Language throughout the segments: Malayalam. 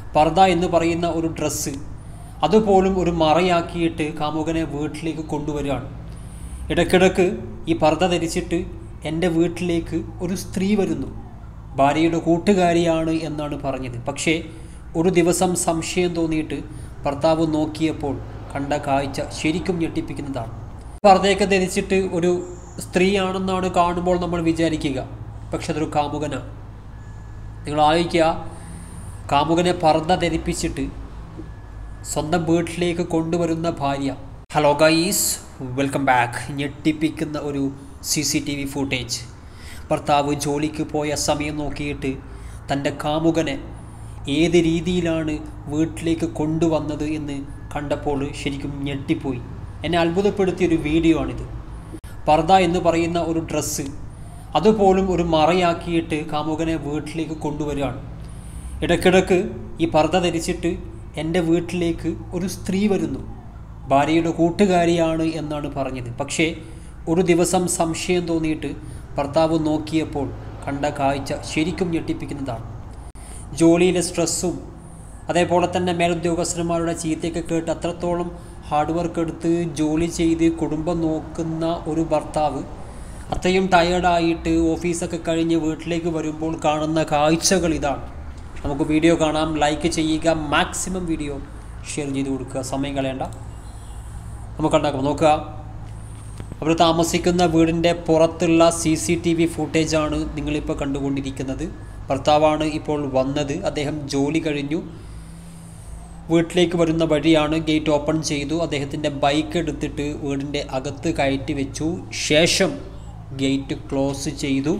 പർദ്ദ എന്ന് പറയുന്ന ഒരു ഡ്രസ്സ് അതുപോലും ഒരു മറയാക്കിയിട്ട് കാമുകനെ വീട്ടിലേക്ക് കൊണ്ടുവരികയാണ്. ഇടയ്ക്കിടയ്ക്ക് ഈ പർദ്ദ ധരിച്ചിട്ട് എൻ്റെ വീട്ടിലേക്ക് ഒരു സ്ത്രീ വരുന്നു, ഭാര്യയുടെ കൂട്ടുകാരിയാണ് എന്നാണ് പറഞ്ഞത്. പക്ഷേ ഒരു ദിവസം സംശയം തോന്നിയിട്ട് ഭർത്താവ് നോക്കിയപ്പോൾ കണ്ട കാഴ്ച ശരിക്കും ഞെട്ടിപ്പിക്കുന്നതാണ്. പർദ്ദയൊക്കെ ധരിച്ചിട്ട് ഒരു സ്ത്രീയാണെന്നാണ് കാണുമ്പോൾ നമ്മൾ വിചാരിക്കുക, പക്ഷെ അതൊരു കാമുകനാണ്. നിങ്ങൾ ആലോചിക്കുക, കാമുകനെ പർദ്ദ ധരിപ്പിച്ചിട്ട് സ്വന്തം വീട്ടിലേക്ക് കൊണ്ടുവരുന്ന ഭാര്യ. Hello guys, welcome back. ഞെട്ടിപ്പിക്കുന്ന ഒരു CCTV ഫുട്ടേജ്. ഭർത്താവ് ജോലിക്ക് പോയ സമയം നോക്കിയിട്ട് തൻ്റെ കാമുകനെ ഏത് രീതിയിലാണ് വീട്ടിലേക്ക് കൊണ്ടുവന്നത് എന്ന് കണ്ടപ്പോൾ ശരിക്കും ഞെട്ടിപ്പോയി. എന്നെ അത്ഭുതപ്പെടുത്തിയൊരു വീഡിയോ ആണിത്. പർദ്ദ എന്ന് പറയുന്ന ഒരു ഡ്രസ്സ് അതുപോലും ഒരു മറയാക്കിയിട്ട് കാമുകനെ വീട്ടിലേക്ക് കൊണ്ടുവരികയാണ്. ഇടയ്ക്കിടയ്ക്ക് ഈ പർദ്ദ ധരിച്ചിട്ട് എൻ്റെ വീട്ടിലേക്ക് ഒരു സ്ത്രീ വരുന്നു, ഭാര്യയുടെ കൂട്ടുകാരിയാണ് എന്നാണ് പറഞ്ഞത്. പക്ഷേ ഒരു ദിവസം സംശയം തോന്നിയിട്ട് ഭർത്താവ് നോക്കിയപ്പോൾ കണ്ട കാഴ്ച ശരിക്കും ഞെട്ടിപ്പിക്കുന്നതാണ്. ജോലിയിലെ സ്ട്രെസ്സും അതേപോലെ തന്നെ മേലുദ്യോഗസ്ഥന്മാരുടെ ചീത്തയൊക്കെ കേട്ട് അത്രത്തോളം ഹാർഡ് വർക്ക് എടുത്ത് ജോലി ചെയ്ത് കുടുംബം നോക്കുന്ന ഒരു ഭർത്താവ് അത്രയും ടയേർഡായിട്ട് ഓഫീസൊക്കെ കഴിഞ്ഞ് വീട്ടിലേക്ക് വരുമ്പോൾ കാണുന്ന കാഴ്ചകൾ ഇതാണ്. നമുക്ക് വീഡിയോ കാണാം, ലൈക്ക് ചെയ്യുക, മാക്സിമം വീഡിയോ ഷെയർ ചെയ്ത് കൊടുക്കുക, സമയം കളയണ്ട. നമുക്ക് ഉണ്ടാക്കാം, നോക്കുക. അവർ താമസിക്കുന്ന വീടിൻ്റെ പുറത്തുള്ള CCTV ഫുട്ടേജാണ് നിങ്ങളിപ്പോൾ കണ്ടുകൊണ്ടിരിക്കുന്നത്. ഭർത്താവാണ് ഇപ്പോൾ വന്നത്. അദ്ദേഹം ജോലി കഴിഞ്ഞു വീട്ടിലേക്ക് വരുന്ന വഴിയാണ്. ഗേറ്റ് ഓപ്പൺ ചെയ്തു. അദ്ദേഹത്തിൻ്റെ ബൈക്ക് എടുത്തിട്ട് വീടിൻ്റെ അകത്ത് കയറ്റി വെച്ചു. ശേഷം ഗേറ്റ് ക്ലോസ് ചെയ്തു.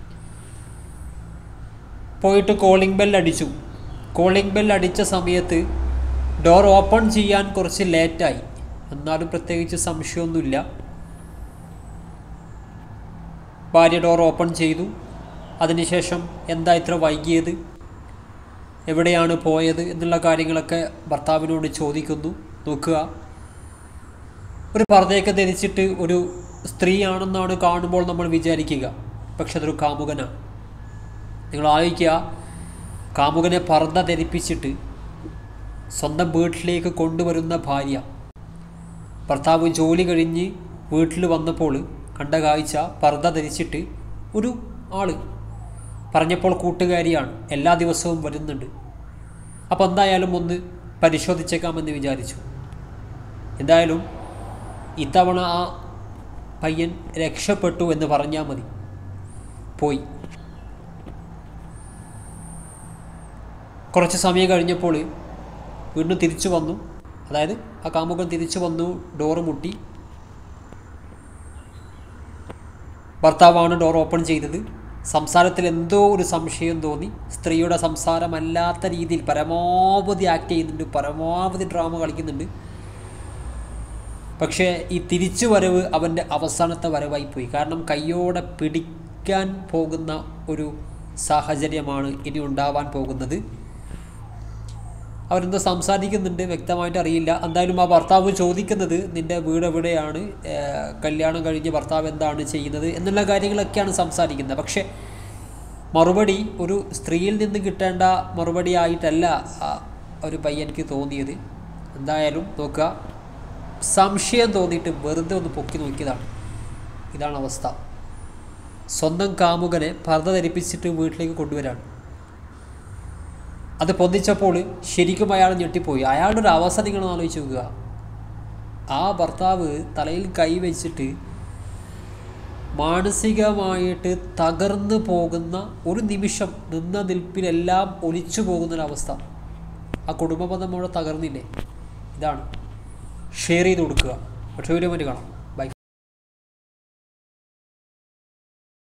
പോയിട്ട് കോളിംഗ് ബെൽ അടിച്ചു. കോളിംഗ് ബെൽ അടിച്ച സമയത്ത് ഡോർ ഓപ്പൺ ചെയ്യാൻ കുറച്ച് ലേറ്റായി, എന്നാലും പ്രത്യേകിച്ച് സംശയമൊന്നുമില്ല. ഭാര്യ ഡോർ ഓപ്പൺ ചെയ്തു. അതിനുശേഷം എന്താ ഇത്ര വൈകിയത്, എവിടെയാണ് പോയത് എന്നുള്ള കാര്യങ്ങളൊക്കെ ഭർത്താവിനോട് ചോദിക്കുന്നു. നോക്കുക, ഒരു പർദ്ദയൊക്കെ ധരിച്ചിട്ട് ഒരു സ്ത്രീയാണെന്നാണ് കാണുമ്പോൾ നമ്മൾ വിചാരിക്കുക, പക്ഷെ അതൊരു കാമുകനാണ്. നിങ്ങൾ ആലോചിക്കുക, കാമുകനെ പർദ്ദ ധരിപ്പിച്ചിട്ട് സ്വന്തം വീട്ടിലേക്ക് കൊണ്ടുവരുന്ന ഭാര്യ. ഭർത്താവ് ജോലി കഴിഞ്ഞ് വീട്ടിൽ വന്നപ്പോൾ കണ്ട കാഴ്ച പർദ്ദ ധരിച്ചിട്ട് ഒരു ആള്, പറഞ്ഞപ്പോൾ കൂട്ടുകാരിയാണ്, എല്ലാ ദിവസവും വരുന്നുണ്ട്. അപ്പോൾ എന്തായാലും ഒന്ന് പരിശോധിച്ചേക്കാമെന്ന് വിചാരിച്ചു. എന്തായാലും ഇത്തവണ ആ പയ്യൻ രക്ഷപ്പെട്ടു എന്ന് പറഞ്ഞാൽ മതി. പോയി. കുറച്ച് സമയം കഴിഞ്ഞപ്പോൾ വീണ്ടും തിരിച്ചു വന്നു. അതായത് ആ കാമുകൻ തിരിച്ചു വന്നു, ഡോറ് മുട്ടി. ഭർത്താവാണ് ഡോർ ഓപ്പൺ ചെയ്തത്. സംസാരത്തിൽ എന്തോ ഒരു സംശയം തോന്നി. സ്ത്രീയുടെ സംസാരമല്ലാത്ത രീതിയിൽ പരമാവധി ആക്ട് ചെയ്യുന്നുണ്ട്, പരമാവധി ഡ്രാമ കളിക്കുന്നുണ്ട്. പക്ഷേ ഈ തിരിച്ചു വരവ് അവൻ്റെ അവസാനത്തെ വരവായിപ്പോയി. കാരണം കയ്യോടെ പിടിക്കാൻ പോകുന്ന ഒരു സാഹചര്യമാണ് ഇനി ഉണ്ടാവാൻ പോകുന്നത്. അവരെന്തോ സംസാരിക്കുന്നുണ്ട്, വ്യക്തമായിട്ട് അറിയില്ല. എന്തായാലും ആ ഭർത്താവ് ചോദിക്കുന്നത് നിൻ്റെ വീട് എവിടെയാണ്, കല്യാണം കഴിഞ്ഞ് ഭർത്താവ് എന്താണ് ചെയ്യുന്നത് എന്നുള്ള കാര്യങ്ങളൊക്കെയാണ് സംസാരിക്കുന്നത്. പക്ഷേ മറുപടി ഒരു സ്ത്രീയിൽ നിന്ന് കിട്ടേണ്ട മറുപടി ആയിട്ടല്ല ഒരു പയ്യനിക്ക് തോന്നിയത്. എന്തായാലും നോക്കുക, സംശയം തോന്നിയിട്ട് വെറുതെ ഒന്ന് പൊക്കി നോക്കിയതാണ്. ഇതാണ് അവസ്ഥ. സ്വന്തം കാമുകനെ പർദ്ദ ധരിപ്പിച്ചിട്ട് വീട്ടിലേക്ക് കൊണ്ടുവരാണ്. അത് പൊന്തിച്ചപ്പോൾ ശരിക്കും അയാൾ ഞെട്ടിപ്പോയി. അയാളുടെ ഒരു അവസ്ഥ നിങ്ങൾ ആലോചിച്ച് നോക്കുക. ആ ഭർത്താവ് തലയിൽ കൈവച്ചിട്ട് മാനസികമായിട്ട് തകർന്നു പോകുന്ന ഒരു നിമിഷം, നിന്ന നിൽപ്പിലെല്ലാം ഒലിച്ചു പോകുന്നൊരവസ്ഥ. ആ കുടുംബബന്ധം അവിടെ തകർന്നില്ലേ? ഇതാണ്. ഷെയർ ചെയ്ത് കൊടുക്കുക. പക്ഷേ ഒരു കാണാം.